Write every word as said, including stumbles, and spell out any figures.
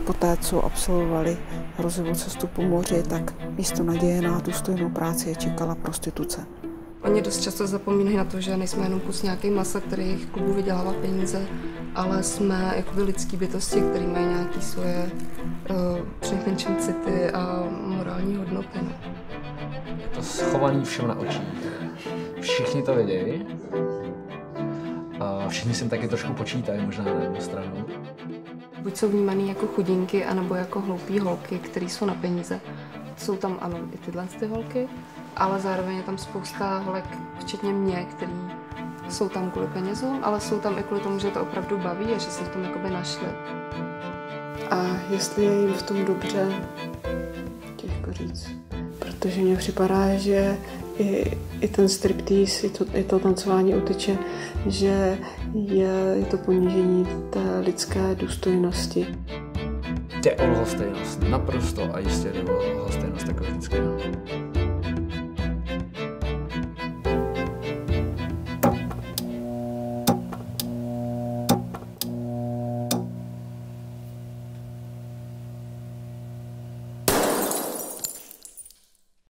poté, co absolvovali hrozivou cestu po moři, tak místo naděje na důstojnou práci je čekala prostituce. Oni dost často zapomínají na to, že nejsme jenom kus nějaký masa, který jejich klubu vydělává peníze, ale jsme jakoby lidský bytosti, který mají nějaké svoje uh, přinejmenším city a morální hodnoty. No. Je to schovaný všem na očích. Všichni to vědějí. A všichni si taky trošku počítají, možná na jednu stranu. Buď jsou vnímaný jako chudinky, anebo jako hloupý holky, které jsou na peníze. Jsou tam ano i tyhle ty holky, ale zároveň je tam spousta holek, včetně mě, který jsou tam kvůli penězům, ale jsou tam i kvůli tomu, že to opravdu baví a že se v tom jakoby našli. A jestli je jim v tom dobře, těžko říct. Protože mně připadá, že i, i ten striptease, i to, i to tancování utyče, že je, je to ponížení té lidské důstojnosti. Jde o lhostejnost, naprosto a jistě jde o lhostejnost jako vždycky.